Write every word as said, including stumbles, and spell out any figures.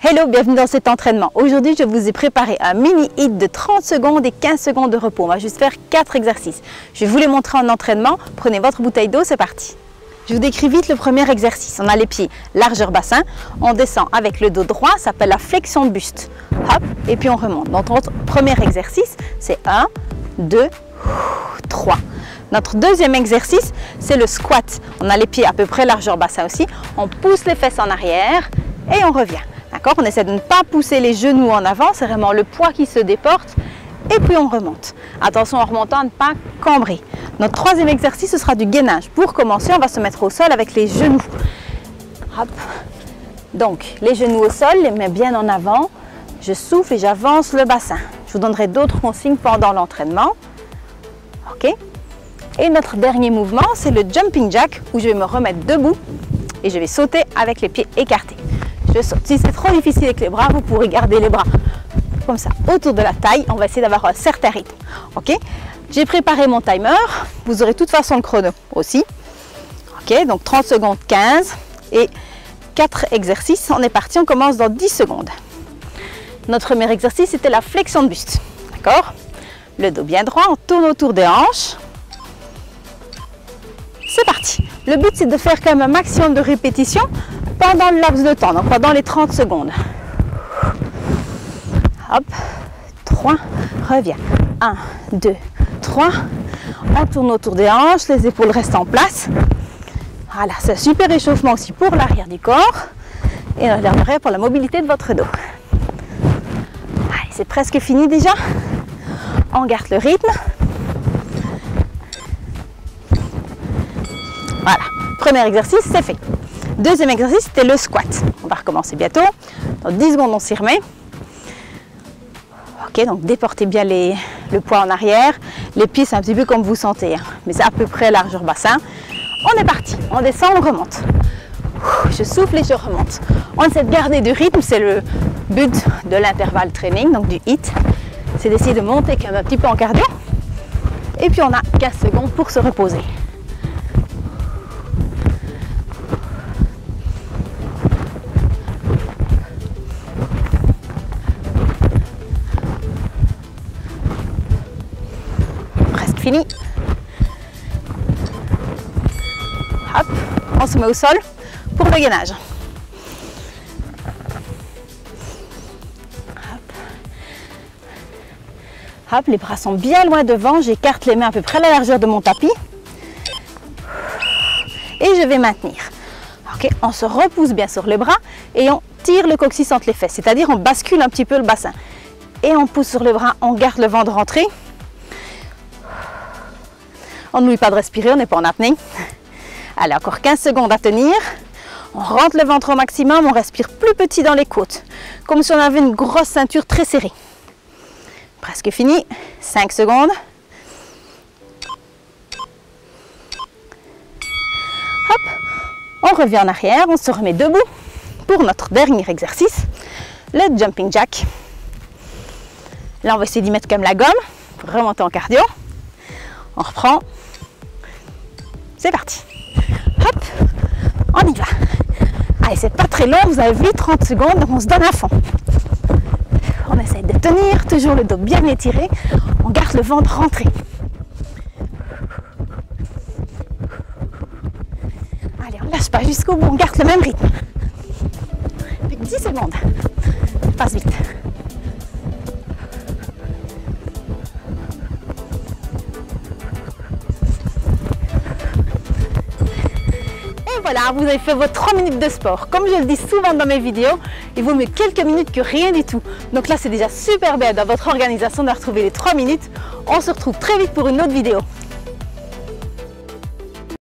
Hello, bienvenue dans cet entraînement. Aujourd'hui, je vous ai préparé un mini hit de trente secondes et quinze secondes de repos. On va juste faire quatre exercices. Je vais vous les montrer en entraînement. Prenez votre bouteille d'eau, c'est parti. Je vous décris vite le premier exercice. On a les pieds largeur bassin. On descend avec le dos droit, ça s'appelle la flexion de buste. Hop, et puis on remonte. Donc notre premier exercice, c'est un, deux, trois. Notre deuxième exercice, c'est le squat. On a les pieds à peu près largeur bassin aussi. On pousse les fesses en arrière et on revient. D'accord? On essaie de ne pas pousser les genoux en avant, c'est vraiment le poids qui se déporte. Et puis on remonte. Attention en remontant à ne pas cambrer. Notre troisième exercice, ce sera du gainage. Pour commencer, on va se mettre au sol avec les genoux. Hop. Donc, les genoux au sol, les mains bien en avant. Je souffle et j'avance le bassin. Je vous donnerai d'autres consignes pendant l'entraînement. OK? Et notre dernier mouvement, c'est le jumping jack, où je vais me remettre debout et je vais sauter avec les pieds écartés. Je saute. Si c'est trop difficile avec les bras, vous pourrez garder les bras comme ça autour de la taille. On va essayer d'avoir un certain rythme. Ok? J'ai préparé mon timer. Vous aurez de toute façon le chrono aussi. Ok? Donc trente secondes, quinze et quatre exercices. On est parti. On commence dans dix secondes. Notre premier exercice, c'était la flexion de buste. D'accord? Le dos bien droit. On tourne autour des hanches. C'est parti. Le but, c'est de faire quand même un maximum de répétitions pendant le laps de temps, donc pendant les trente secondes. Hop, trois, reviens. un, deux, trois. On tourne autour des hanches, les épaules restent en place. Voilà, c'est un super échauffement aussi pour l'arrière du corps et l'arrière pour la mobilité de votre dos. Allez, c'est presque fini déjà. On garde le rythme. Voilà, premier exercice, c'est fait. Deuxième exercice, c'était le squat. On va recommencer bientôt. Dans dix secondes, on s'y remet. Ok, donc déportez bien les, le poids en arrière. Les pieds, c'est un petit peu comme vous sentez, hein, mais c'est à peu près largeur bassin. On est parti. On descend, on remonte. Je souffle et je remonte. On essaie de garder du rythme. C'est le but de l'intervalle training, donc du hit. C'est d'essayer de monter quand même un petit peu en cardio. Et puis, on a quinze secondes pour se reposer. Fini. Hop, on se met au sol pour le gainage. Hop. Hop, les bras sont bien loin devant. J'écarte les mains à peu près à la largeur de mon tapis. Et je vais maintenir. Ok, on se repousse bien sur les bras et on tire le coccyx entre les fesses. C'est-à-dire on bascule un petit peu le bassin. Et on pousse sur les bras, on garde le ventre rentré. On n'oublie pas de respirer, on n'est pas en apnée. Allez, encore quinze secondes à tenir. On rentre le ventre au maximum, on respire plus petit dans les côtes. Comme si on avait une grosse ceinture très serrée. Presque fini. cinq secondes. Hop. On revient en arrière, on se remet debout pour notre dernier exercice, le jumping jack. Là, on va essayer d'y mettre comme la gomme pour remonter en cardio. On reprend. C'est parti. Hop, on y va. Allez, c'est pas très long, vous avez vu, trente secondes, donc on se donne à fond. On essaie de tenir, toujours le dos bien étiré. On garde le ventre rentré. Allez, on ne lâche pas jusqu'au bout, on garde le même rythme. Avec dix secondes. Passe vite. Voilà, vous avez fait vos trois minutes de sport. Comme je le dis souvent dans mes vidéos, il vaut mieux quelques minutes que rien du tout. Donc là, c'est déjà super bien dans votre organisation de retrouver les trois minutes. On se retrouve très vite pour une autre vidéo.